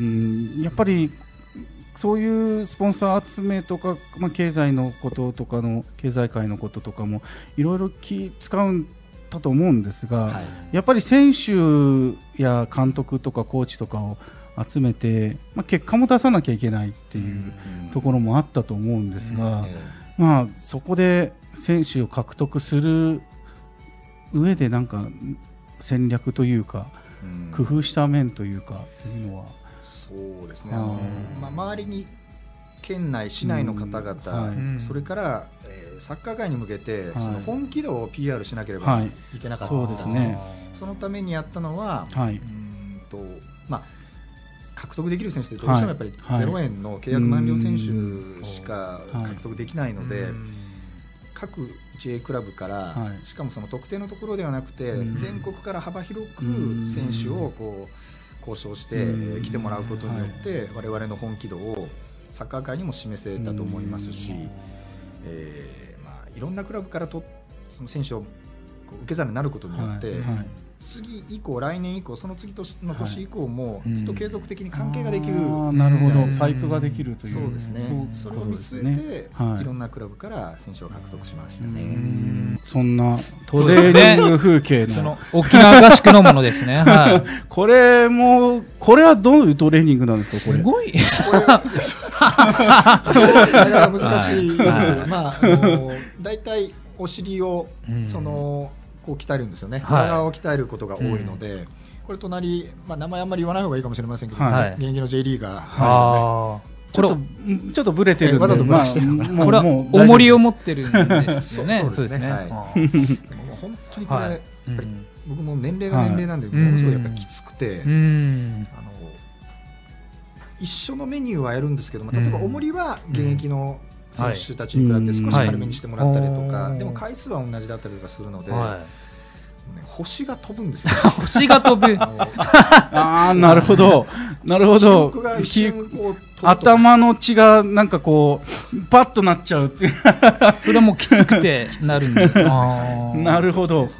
やっぱりそういうスポンサー集めとか、まあ、経済のこととかの経済界のこととかもいろいろ気使うんだと思うんですが、はい、やっぱり選手や監督とかコーチとかを集めて、まあ、結果も出さなきゃいけないっていうところもあったと思うんですが、まあ、そこで選手を獲得する上でなんか戦略というか、うん、工夫した面というかというのはそうですね、あの、まあ、周りに県内市内の方々、うんはい、それから、えー、サッカー界に向けて、はい、その本気度を ピーアール しなければいけなかった、はい、そうですね、そのためにやったのは、はい、うんとまあ獲得できる選手ってどうしてもやっぱりゼロえんの契約満了選手しか獲得できないので、はい、各 ジェイ クラブから、はい、しかもその特定のところではなくて全国から幅広く選手をこう交渉して来てもらうことによって我々の本気度をサッカー界にも示せたと思いますし、えーまあ、いろんなクラブからとその選手を受け皿になることによって、はいはい、次以降来年以降その次の年以降もずっと継続的に関係ができる、 はい、なるほど、パイプができるという、 そうですね、それを見据えて、はい、いろんなクラブから選手を獲得しましたね。うん、 そんなトレーニング風景の、 その沖縄合宿のものですね。はい、 これもこれはどういうトレーニングなんですか。これすごい。これは難しいです。はい、まああのだいたいお尻をそのこう鍛えるんですよね。裏側を鍛えることが多いので、うん、これ隣、まあ、名前あんまり言わない方がいいかもしれませんけど、はい、現役の J リーガーですよね。 ちょっとちょっとブレてるんで、 わざとブレしてる、 まあ、これは重りを持ってるんですよね。 そうですね。はい、本当にこれ、はい、やっぱり僕も年齢が年齢なんで、はい、ものすごいやっぱりきつくて、うん、あの一緒のメニューはやるんですけども、例えば重りは現役の選手たちに比べて少し軽めにしてもらったりとか、はい、でも回数は同じだったりとかするので、はい、星が飛ぶんですよ。 星が飛ぶ。 ああ、なるほど、なるほど。頭の血がなんかこうパッとなっちゃうっていう。 それはもうきつくてなるんですか。 なるほど。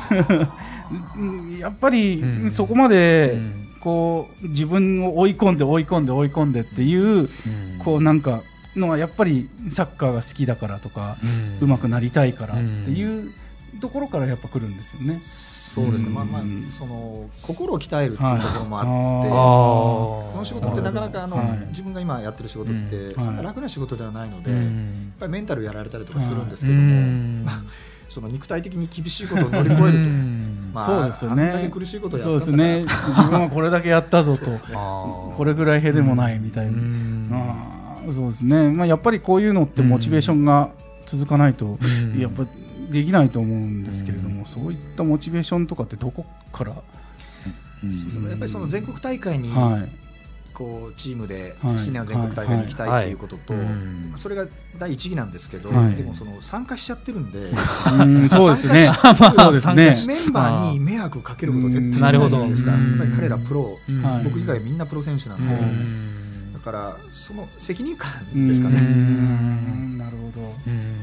やっぱりそこまでこう自分を追い込んで追い込んで追い込んでっていうこうなんかのはやっぱりサッカーが好きだからとか、うん、上手くなりたいからっていうところからやっぱ来るんですよね。 そうですね、まあまあその心を鍛えるっていうところもあって、はい、この仕事ってなかなかあの、はい、自分が今やってる仕事って、うん、そんな楽な仕事ではないので、はい、やっぱりメンタルやられたりとかするんですけども、はい、その肉体的に厳しいことを乗り越えると、まあ、 そうですよね、 あんだけ苦しいことをやったんだから、そうですね、自分はこれだけやったぞと、ね、これぐらいへでもないみたいな、あそうですね、まあ、やっぱりこういうのってモチベーションが続かないとやっぱできないと思うんですけれども、そういったモチベーションとかってどこから、 うん、やっぱりその全国大会に、はい、こうチームで新年の全国大会に行きたいということと、それが第一義なんですけど、はい、でもその参加しちゃってるんで、 うん、そうですね、そうですね、 メンバーに迷惑かけること絶対ないじゃないですか。やっぱり彼らプロ、僕以外みんなプロ選手なんで、だからその責任感ですかね。 なるほど。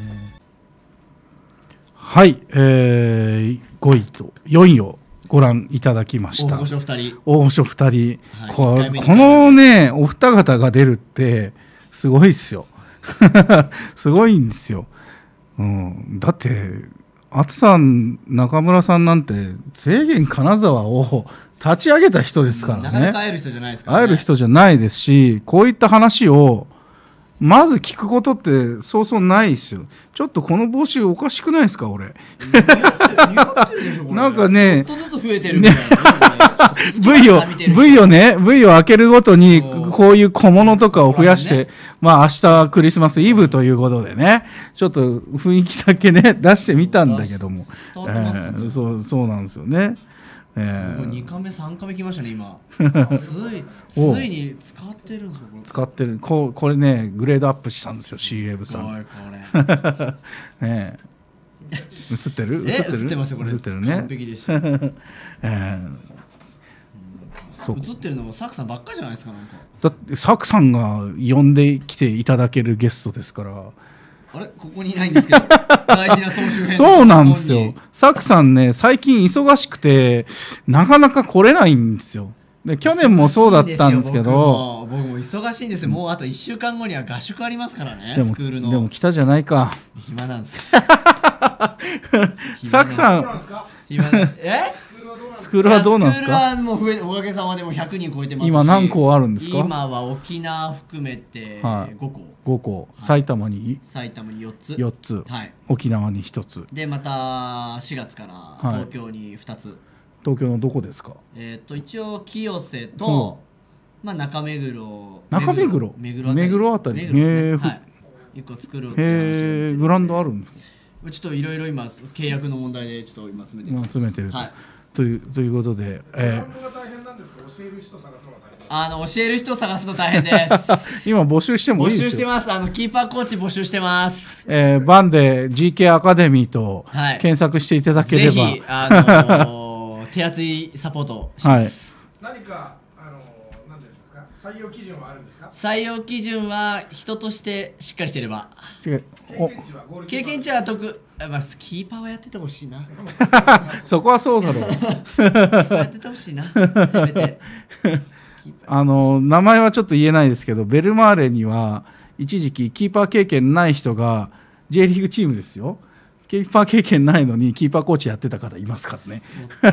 はい、えー、ごいとよんいをご覧いただきました。 大御所ふたり、 大御所ふたり、はい、こ, このねお二方が出るってすごいっすよ。すごいんですよ、うん、だって厚さん中村さんなんて制限金沢を立ち上げた人ですからね。 なかなか会える人じゃないですからね。 会える人じゃないですし、こういった話をまず聞くことってそうそうないですよ。ちょっとこの帽子おかしくないですか俺。似合ってるでしょこれ。 なんかね、 ちょっとずつ増えてるみたいな、ね、 部位を部位をね部位を開けるごとにこういう小物とかを増やして、ね、まあ明日クリスマスイブということでね、ちょっと雰囲気だけね出してみたんだけども、 伝わってますかね、 えー、そうそうなんですよね。 えー、すごいにかめさんかめきましたね今。ついついに使ってるんですよこれ。 使ってる。こうこれねグレードアップしたんですよ シーエム さん。 すごいこれ。 ね映ってる？ え映ってる？ 映ってますよこれ。 映ってるね。 完璧でした。えー映ってるのもサクさんばっかじゃないですかなんか。 だってサクさんが呼んできていただけるゲストですから。 あれここにいないんですけど大事な総集編。 そうなんですよ。サクさんね最近忙しくてなかなか来れないんですよ。で去年もそうだったんですけど、 僕も、僕も忙しいんですよ。もうあといっしゅうかんごには合宿ありますからね。 でもスクールの。 でも来たじゃないか。 暇なんです。 サクさん暇えスクールはどうなんですか？ スクールはもう増えおかげさまでもうひゃくにん超えてますし。 今何校あるんですか？ 今は沖縄含めてごこ。 ごこ。埼玉に埼玉によっつ。 よっつ。 はい。 沖縄にひとつ。 でまたしがつから東京にふたつ。 東京のどこですか？ えっと一応清瀬とまあ中目黒。 中目黒。 目黒あたり。 目黒あたり。 目黒ですね。はい。一個作るってへえ。グラウンドあるんですか？ ちょっといろいろ今契約の問題でちょっと今詰めてる。 詰めてる。 はい。 というということで、 えー、が大変なんですか？教える人探すのが大変。 あの教える人探すの大変です。 今募集してもいいですよ。 募集してます。あのキーパーコーチ募集してます。 えー、バンで ジーケー アカデミーと検索していただければ、 はい、ぜひあのー、手厚いサポートします。 はい、何かあのー、なんていうんですか？採用基準はあるんですか？ 採用基準は人としてしっかりしてれば。 違う。 経験値はゴールキーパー。 経験値は得。まあ、キーパーはやっててほしいな。 そこはそうだろう。キーパーやっててほしいな。せめて。 あの名前はちょっと言えないですけど、ベルマーレには一時期キーパー経験ない人が J リーグチームですよ。キーパー経験ないのにキーパーコーチやってた方いますからね。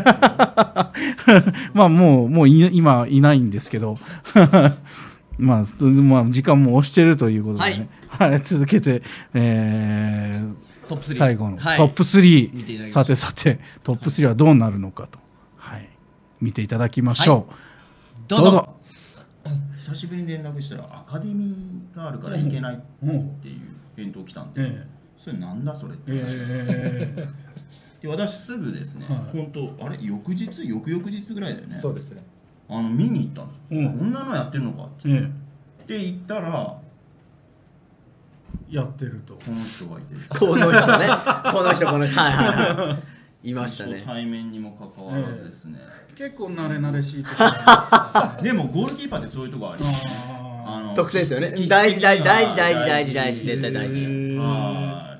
まあもうもう今いないんですけど。まあ、まあ時間も押してるということでね。はい、はい、続けて、えー、 トップスリー最後の、 はい、 トップスリー、さてさてトップスリーはどうなるのかと、はい、見ていただきましょう。はい、 どうぞ。どうぞ。 久しぶりに連絡したらアカデミーがあるから行けないっていう返答来たんで、ええ、それなんだそれって、えー、で私すぐですね、はい、本当あれ翌日翌々日ぐらいだよね。 そうですね。 あの見に行ったんですよ。うん、こんなのやってるのかって、うん、で行ったらやってるとこの人がいてる。 この人ねこの人この人はいはいはいいましたね。 対面にもかかわらずですね、 えー、結構慣れ慣れしいとでもゴールキーパーってそういうとこあります。 あの特性ですよね。大事大事大事大事大事大事絶対大事。 はい。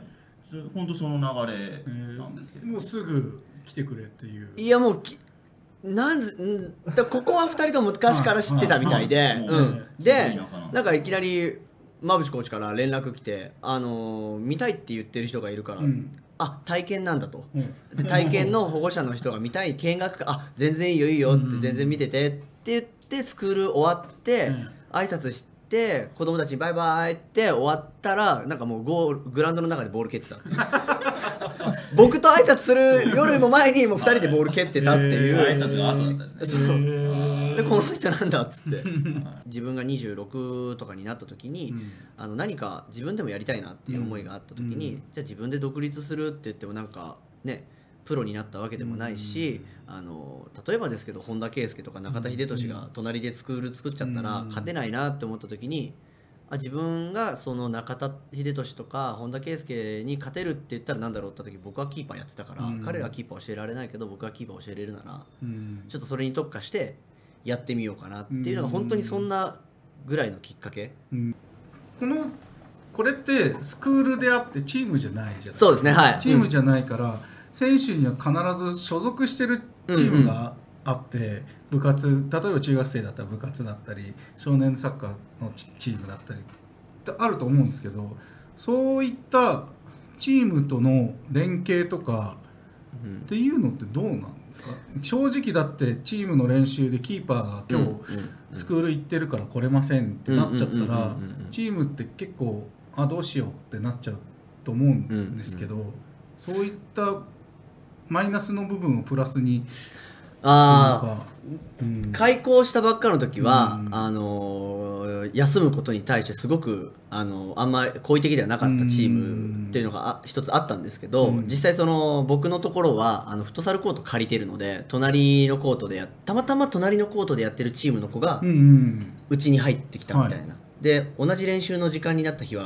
本当その流れなんですけど、 もうすぐ来てくれっていう。 いやもうきなんずんだここはふたりとも昔から知ってたみたいで、うん、でなんかいきなり馬淵コーチから連絡来て、あのー、見たいって言ってる人がいるから、うん、あ体験なんだと、うん、で体験の保護者の人が見たい見学かあ全然いいよいいよって全然見ててって言ってスクール終わって挨拶して子供たちにバイバイって終わったらなんかもうゴールグラウンドの中でボール蹴ってたっていう僕と挨拶する夜も前にもうふたりでボール蹴ってたっていう、 挨拶が後だったんですね。 そうでこの人なんだっつって自分がにじゅうろくとかになった時に、うん、あの何か自分でもやりたいなっていう思いがあった時に、うん、じゃあ自分で独立するって言ってもなんかねプロになったわけでもないし、うん、あの例えばですけど本田圭佑とか中田英寿が隣でスクール作っちゃったら勝てないなって思った時にあ自分がその中田英寿とか本田圭佑に勝てるって言ったら何だろうって時僕はキーパーやってたから、うん、彼らはキーパー教えられないけど僕はキーパー教えれるなら、うん、ちょっとそれに特化してやってみようかなっていうのが本当にそんなぐらいのきっかけ、 うん、このこれってスクールであってチームじゃないじゃないですか。 そうですね、はい、 チームじゃないから、うん、選手には必ず所属してるチームがあって、うんうん、部活例えば中学生だったら部活だったり少年サッカーのチームだったりってあると思うんですけど、そういったチームとの連携とかっていうのってどうなんですか？正直だってチームの練習でキーパーが今日スクール行ってるから来れませんってなっちゃったらチームって結構あどうしようってなっちゃうと思うんですけど、そういったマイナスの部分をプラスにああ、うん、開校したばっかの時は、うん、あの休むことに対してすごくあのあんま好意的ではなかったチームっていうのがあ一つあったんですけど、うん、実際その僕のところはあのフットサルコート借りてるので隣のコートでやたまたま隣のコートでやってるチームの子がうちに入ってきたみたいな、はい、で同じ練習の時間になった日は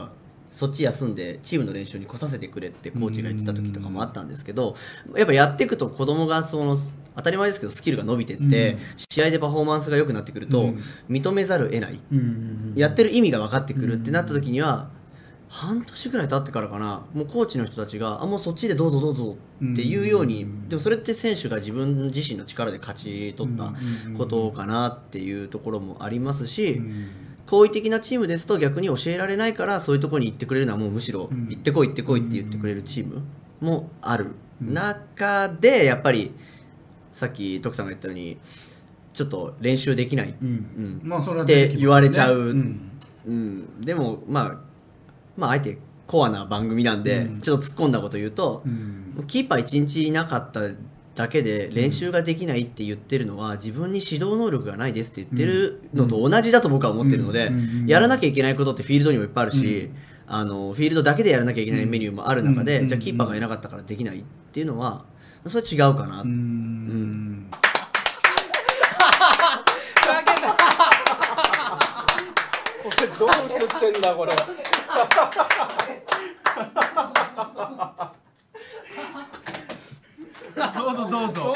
そっち休んでチームの練習に来させてくれってコーチが言ってた時とかもあったんですけど、やっぱやっていくと子供がその当たり前ですけどスキルが伸びてって、試合でパフォーマンスが良くなってくると認めざるを得ない、やってる意味が分かってくるってなった時には、半年ぐらい経ってからかな、もうコーチの人たちがあもうそっちでどうぞどうぞっていうように、でもそれって選手が自分自身の力で勝ち取ったことかなっていうところもありますし、好意的なチームですと逆に教えられないから、そういうところに行ってくれるのはもうむしろ行ってこい行ってこいって言ってくれるチームもある中で、やっぱりさっき徳さんが言ったようにちょっと練習できないって言われちゃう。でもまあまああえてコアな番組なんでちょっと突っ込んだこと言うと、キーパーいちにちいなかっただけで練習ができないって言ってるのは、自分に指導能力がないですって言ってるのと同じだと僕は思ってるので、やらなきゃいけないことってフィールドにもいっぱいあるし、あのフィールドだけでやらなきゃいけないメニューもある中で、じゃあキーパーがいなかったからできないっていうのはそれ違うかな。うん。 これどう映ってんだこれ。どうぞどうぞ。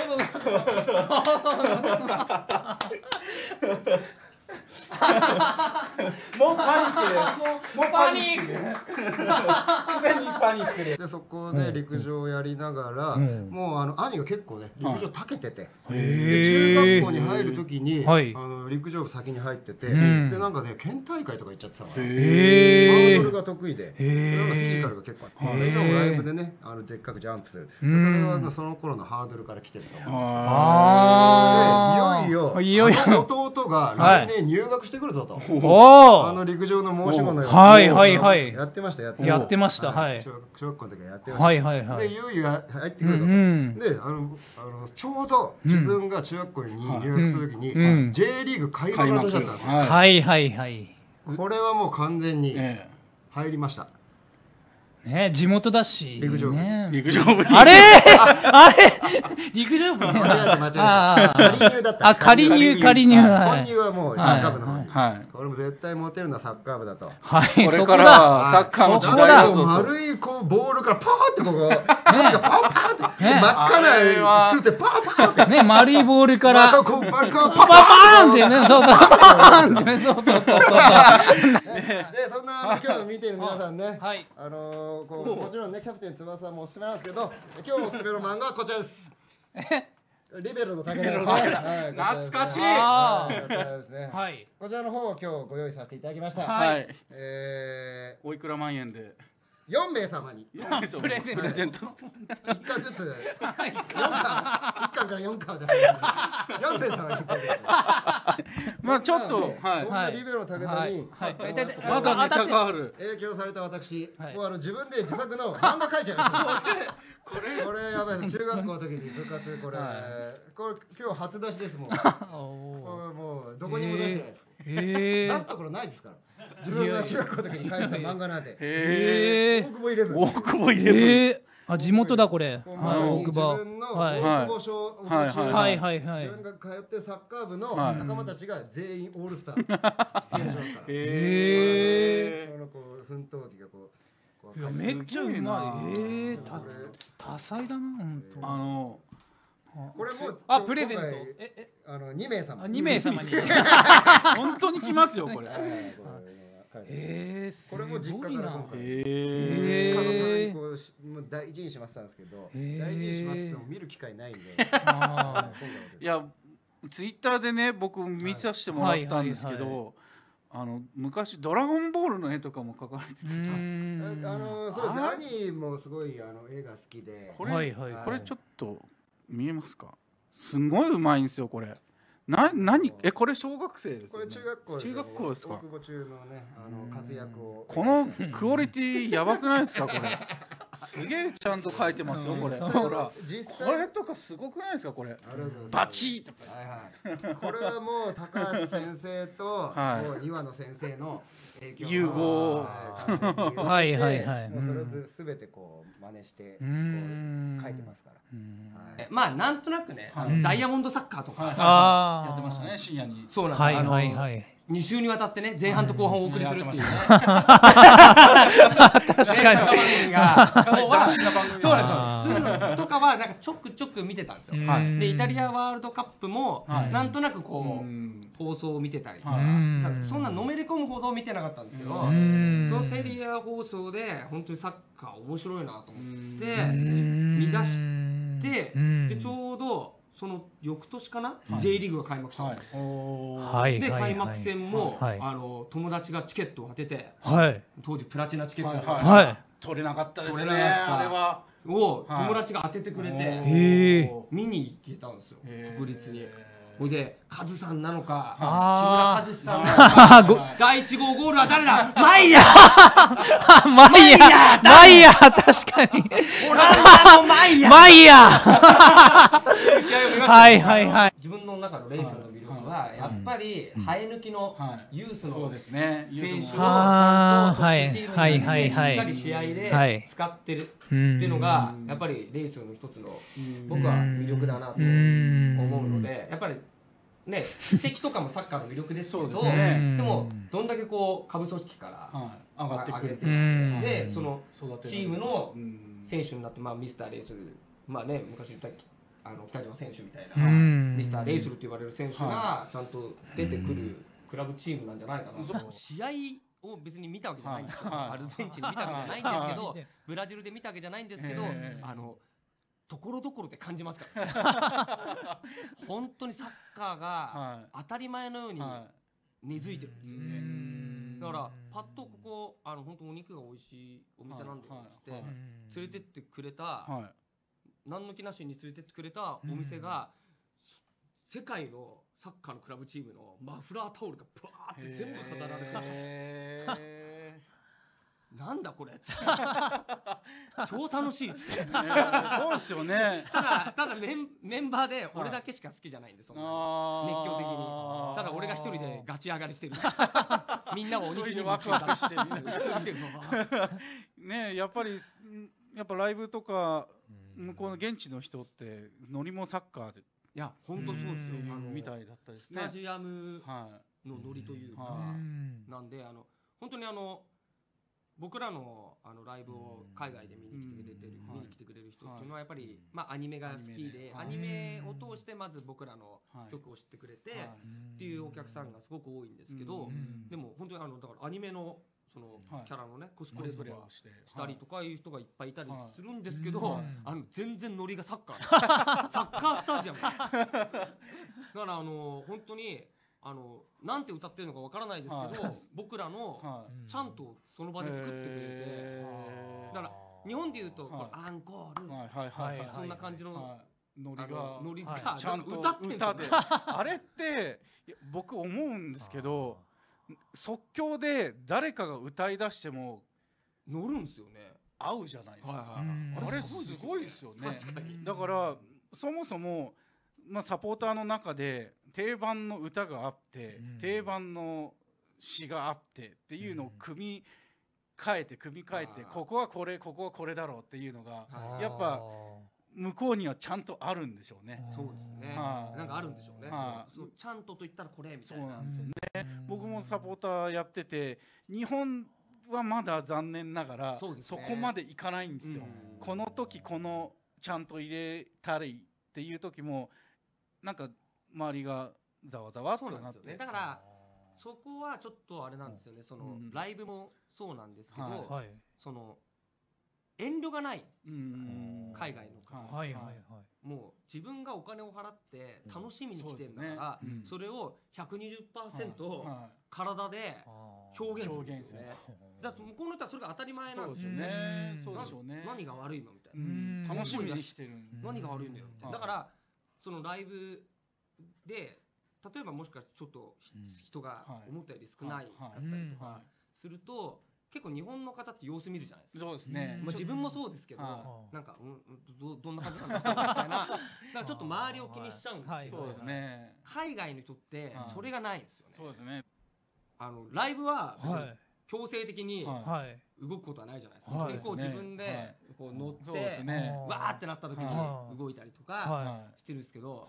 もうパニックです。もうパニックです。すでにパニックです。 でそこで陸上をやりながら、もうあの兄が結構ね陸上たけてて、中学校に入る時にあの陸上部先に入ってて、でなんかね県大会とか行っちゃってたから、ハードルが得意で、なんかフィジカルが結構あって、今もライブでねあのでっかくジャンプする。それはその頃のハードルから来てると思う。いよいよ弟が来年入学してくるぞと。あの陸上の申し子のようにはいはいはいやってましたやってましたやってましたはい小学校の時はやってましたはいはいはいでいよいよ入ってくるぞと。であのあのちょうど自分が中学校に入学する時に J リーグ開幕の年だったんですよ。はいはいはいこれはもう完全に入りましたね。地元だし陸上部陸上部あれあれ陸上部間違えた間違えた仮入だったあ仮入仮入本入はもうサッカー部の方にこれも絶対モテるのはサッカー部だとこれからはサッカーの時代だぞと丸いこうボールからパーってここ何かパーパーって真っ赤なスーツでパーパーってね丸いボールからパーパーンってねそうそうパーンってねそうそうそうそうでそんな今日見てる皆さんねあのこうもちろんねキャプテン翼もおすすめなんですけど、今日おすすめの漫画はこちらです。リベロの武田ですね。 懐かしい。 こちらですね。はい。こちらの方を今日ご用意させていただきました。はい。えー、おいくら万円で。 よんめいさまにプレゼントいっかんずつよんかんいっかんからよんかんでよんめいさまにまあちょっとそんなリベロの武田にまだネタがある影響された私もうあの自分で自作の漫画描いちゃいましたこれこれやばい中学校の時に部活これこれ今日初出しですもんこれもうどこにも出してないです出すところないですから自分が中学校の時に書いた漫画なんて。へえ。大久保イレブン。 大久保イレブン。ええ。 あ地元だこれ。 大久保。自分の大久保小はいはいはい。 自分が通ってるサッカー部の仲間たちが全員オールスター出演しますから。へえ。このこう奮闘記がこう。いやめっちゃうまい。ええ。多彩だな本当。あの。 これもあプレゼントええあのにめいさまにめいさまに本当に来ますよこれえー、これも実家から今回実家の棚にこう大事にしまってたんですけど大事にしまってても見る機会ないんでいやツイッターでね僕見させてもらったんですけどあの昔ドラゴンボールの絵とかも描かれてたんですか。 あのそうですね兄もすごいあの絵が好きでこれこれちょっと見えますか。すごいうまいんですよこれ。な何えこれ小学生ですよね。 これ中学校中学校ですか。 大久保中のねあの活躍をこのクオリティやばくないですかこれ。すげえちゃんと書いてますよこれ。ほらこれとかすごくないですかこれ。バチッとか。 はいはい。これはもう高橋先生と岩野先生の影響融合はいはいはい。 もうそれすべてこう真似してこう書いてますから。 まあなんとなくねダイヤモンドサッカーとかやってましたね深夜に。 そうなんです。 に週にわたってね前半と後半をお送りするっていうね。 確かに。 そうなんですよ。とかはなんかちょくちょく見てたんですよ。でイタリアワールドカップもなんとなくこう放送を見てたりとかしたんですけど、そんなのめり込むほど見てなかったんですけど、そのセリア放送で本当にサッカー面白いなと思って見出して、でちょうどその翌年かな、はい、J リーグが開幕したんですよ。はい、で開幕戦も、はい、あの友達がチケットを当てて、はい、当時プラチナチケットが、はいはい、 取れなかったですね。あれはを友達が当ててくれて、はい、見に行けたんですよ国立に。ほいでカズさんなのか木村和志さんなのか第一号ゴールは誰だマイヤーマイヤーマイヤー確かにオランダのマイヤーマイヤーはいはいはい。 自分の中のレースの魅力はやっぱり生え抜きのユースの選手をちゃんとチームにしっかり試合で使ってるっていうのがやっぱりレースの一つの僕は魅力だなと思うので、やっぱりね、移籍とかもサッカーの魅力ですけど、でもどんだけこう下部組織から上がってくれてでそのチームの選手になって、まあミスターレイスル、まあね昔言ったあの北島選手みたいなミスターレイスルって言われる選手がちゃんと出てくるクラブチームなんじゃないかなと。試合を別に見たわけじゃないんですけど、アルゼンチンで見たわけじゃないんですけど、ブラジルで見たわけじゃないんですけど、あのところどころで感じますから本当にサッカーが当たり前のように根付いてるんですよね。だからパッとここあの本当お肉が美味しいお店なんだよって連れてってくれた、何の気なしに連れてってくれたお店が世界のサッカーのクラブチームのマフラータオルがバーって全部飾られててなんだこれ超楽しいっつって。 そうですよね。 ただただメンメンバーで俺だけしか好きじゃないんで、そんな熱狂的に。ただ俺が一人でガチ上がりしてる。みんなをお肉にワクワクしてね。やっぱりやっぱライブとか向こうの現地の人ってノリもサッカーで、 いや本当そうですよ。 あのみたいだったですね。 スタジアムのノリというかなんで、あの本当にあの僕らのあのライブを海外で見に来てくれてる、見に来てくれる人っていうのはやっぱりまあアニメが好きで、アニメを通してまず僕らの曲を知ってくれてっていうお客さんがすごく多いんですけど、でも本当にあのだからアニメのそのキャラのねコスプレとかしたりとかいう人がいっぱいいたりするんですけど、あの全然ノリがサッカーサッカースタジアムだからあの本当にあのなんて歌ってるのかわからないですけど、僕らのちゃんとその場で作ってくれて、だから日本でいうとこれアンコールそんな感じのノリがノリがちゃんと歌ってんですよね。 あれって僕思うんですけど、即興で誰かが歌い出しても乗るんですよね。 合うじゃないですか。あれすごいですよね。だからそもそもまあサポーターの中で定番の歌があって、定番の詩があってっていうのを組み替えて組み替えて、ここはこれここはこれだろうっていうのがやっぱ向こうにはちゃんとあるんでしょうね。 そうですね。なんかあるんでしょうね。ちゃんとと言ったらこれみたいな。 そうなんですよね。僕もサポーターやってて、日本はまだ残念ながらそこまでいかないんですよ。この時このちゃんと入れたりっていう時もなんか周りがざわざわっとなって、 だからそこはちょっとあれなんですよね。そのライブもそうなんですけど、その遠慮がない海外の方、もう自分がお金を払って楽しみに来てんだから、それを ひゃくにじゅっパーセント 体で表現するんですよね。だから向こうの人はそれが当たり前なんですよね。何が悪いのみたいな、 楽しみに来てる、 何が悪いんだよみたいな。だからそのライブで例えばもしかちょっと人が思ったより少ないかったりとかすると、結構日本の方って様子見るじゃないですか。 そうですね。 まあ自分もそうですけど、なんかどどんな感じなんだろうみたいな、だからちょっと周りを気にしちゃうんですけど、海外の人ってそれがないんですよね。 そうですね。 あのライブは強制的に動くことはないじゃないですか。結構自分でこう乗ってわーってなった時に動いたりとかしてるんですけど、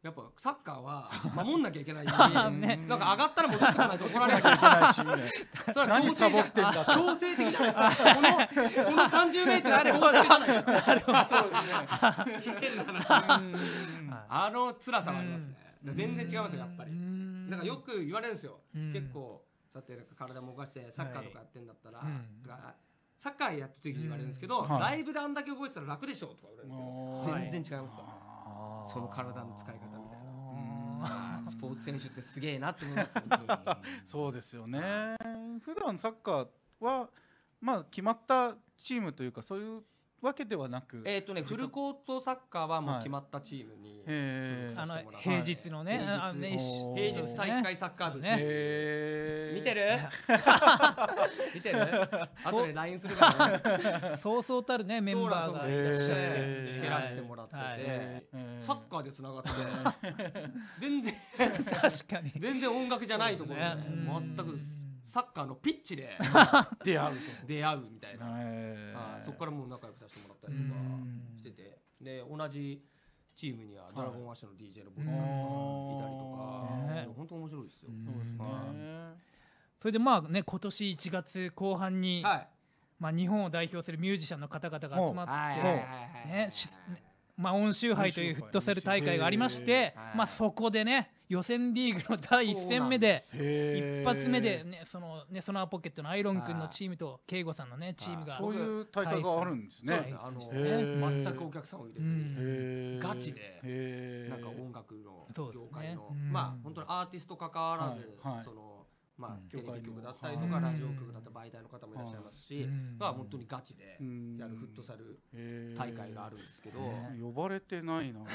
やっぱサッカーは守んなきゃいけないのに、ね、なんか上がったら戻ってこないと怒られなきゃいけないし、それは何サボってんだと強制的じゃないですか。このこのさんじゅうメートルあれ強制じゃないですか。そうですね。変な話。あの辛さはありますね。全然違いますよやっぱり。なんかよく言われるんですよ。結構だって体も動かしてサッカーとかやってんだったら、サッカーやってる時に言われるんですけど、だいぶであんだけ動いてたら楽でしょとか言われるんですよ。全然違いますから。その体の使い方みたいな。スポーツ選手ってすげえなって思います。 そうですよね。普段サッカーはまあ決まったチームというかそういうわけではなく、 えっとねフルコートサッカーはもう決まったチームに、 あの平日のね、 平日体育会サッカー部ね。見てる？見てる？あとで ライン するからね。 そうそうたるねメンバーがいらっしゃって蹴らしてもらってて、サッカーでつながって全然確かに全然音楽じゃないところで全くサッカーのピッチで出会う出会うみたいな、そこからもう仲良くさせてもらったりとかしてて、で同じチームにはドラゴンアッシュの ディージェー のボイスさんがいたりとか、本当面白いですよ。 それでまあね今年いちがつこう半にまあ日本を代表するミュージシャンの方々が集まってね、まあ温州杯というフットサル大会がありまして、まあそこでね予選リーグのだいいっ戦目で一発目でねそのねソナーポケットのアイロン君のチームと圭吾さんのねチームがそういう大会があるんですね。 あの全くお客さんを入れずにガチでなんか音楽の業界のまあ本当にアーティスト関わらずそのまあテレビ局だったりとかラジオ局だったり媒体の方もいらっしゃいますし、が本当にガチでやるフットサル大会があるんですけど、 呼ばれてないな。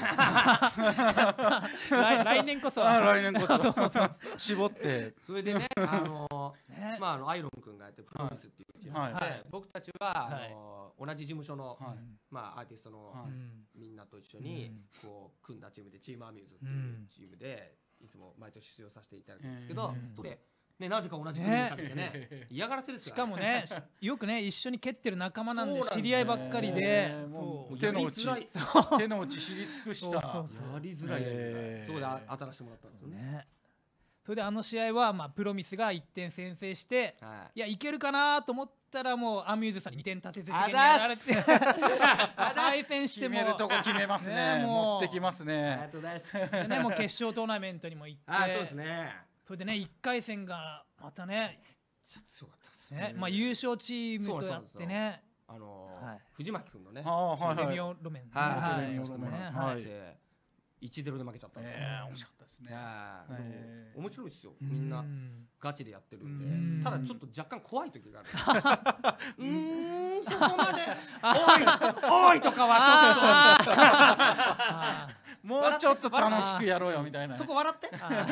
来年こそ来年こそ絞って。 それでね、あのまああのアイロン君がやってるプロミスっていうチームで、僕たちはあの同じ事務所のまあアーティストのみんなと一緒にこう組んだチームでチームアミューズっていうチームでいつも毎年出場させていただくんですけど、それね、なぜか同じ組にされてね嫌がらせですよ。 しかもねよくね一緒に蹴ってる仲間なんで知り合いばっかりで手の内手の内知り尽くしたやりづらいそこで当たらせてもらったんですよね。 それであの試合はまあプロミスがいってん先制していやいけるかなと思ったらもうアミューズさんににてん立て続けにやられて対戦しても決めるとこ決めますね。持ってきますね。 ありがとうございます。 ねもう決勝トーナメントにも行ってあそうですね。 それでねいっかい戦がまたねめっちゃ強かったですね。 まあ優勝チームとやってねあの藤巻君のねレミオロメンはいいちゼロで負けちゃったんですよ。 面白かったですね。 面白いですよ。みんなガチでやってるんで、ただちょっと若干怖い時がある。うーんそこまでおいおいとかはちょっともうちょっと楽しくやろうよみたいな。 そこ笑って。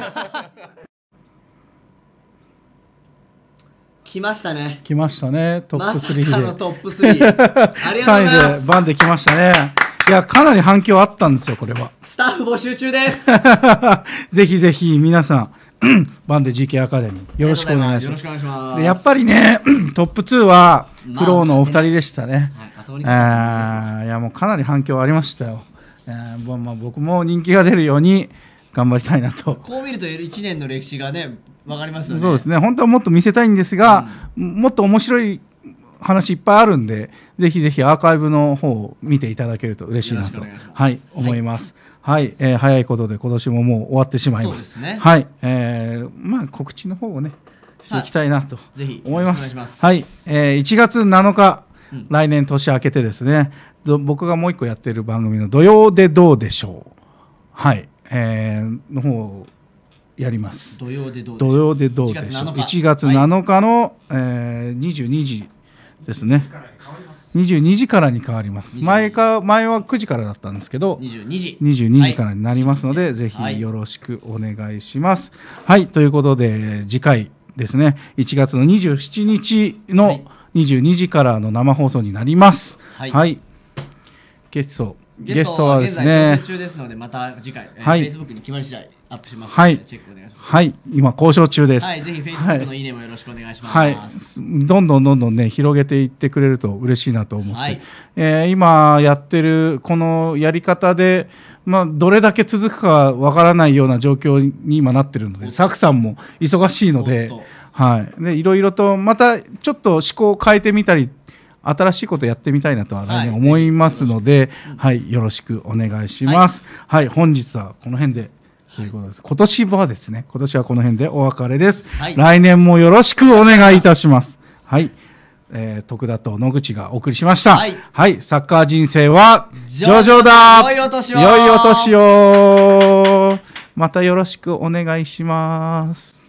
来ましたね。 来ましたね。トップスリーで。 まさかのトップスリー。ありがとうございます。 さんいでバンで来ましたね。いやかなり反響あったんですよこれは。 スタッフ募集中です。 ぜひぜひ皆さんバンで ジーケー アカデミーよろしくお願いします。 よろしくお願いします。 でやっぱりねトップツーはフローのお二人でしたね。はい、いやもうかなり反響ありましたよ。えーまあ、僕も人気が出るように頑張りたいなと。 こう見るといちねんの歴史がね分かりますよね。 そうですね。本当はもっと見せたいんですが、うん、もっと面白い話いっぱいあるんでぜひぜひアーカイブの方を見ていただけると嬉しいなとはい思います。はい、はいえー、早いことで今年ももう終わってしまいます。 そうですね。 はい、えー、まあ告知の方をねしていきたいなと思います。 はい、 はい、えー、いちがつなのか、うん、来年年明けてですね僕がもう一個やっている番組の土曜でどうでしょうはい、えー、の方をやります。 土曜でどうでしょう。 土曜でどうでしょう。いちがつなのかの、はいえー、にじゅうにじですね。にじゅうにじからに変わります。前か前はくじからだったんですけど、 にじゅうにじ、 にじゅうにじからになりますので、はい、ぜひよろしくお願いします。はい、はい、ということで次回ですね、いちがつのにじゅうしちにちのにじゅうにじからの生放送になります。はい。はい、ゲストゲストはですね、 現在調整中ですので、また次回、 はい、 えー、Facebook に決まり次第アップしますので、はい、チェックお願いします。 はい、今交渉中です。 はい、ぜひ Facebook のいいねもよろしくお願いします。 はい、どんどんどんどんね広げていってくれると嬉しいなと思って、はい、えー、今やってるこのやり方で、まあどれだけ続くかわからないような状況に今なってるので、サクさんも忙しいので、はい、でいろいろとまたちょっと思考を変えてみたり。新しいことやってみたいなとは来年思いますので、はい、よろしくお願いします。はい、はい、本日はこの辺で、ということです。今年はですね、今年はこの辺でお別れです。はい、来年もよろしくお願いいたします。はい、えー、徳田と野口がお送りしました。はい、はい、サッカー人生は上々だ。 良いお年を。 良いお年を。またよろしくお願いします。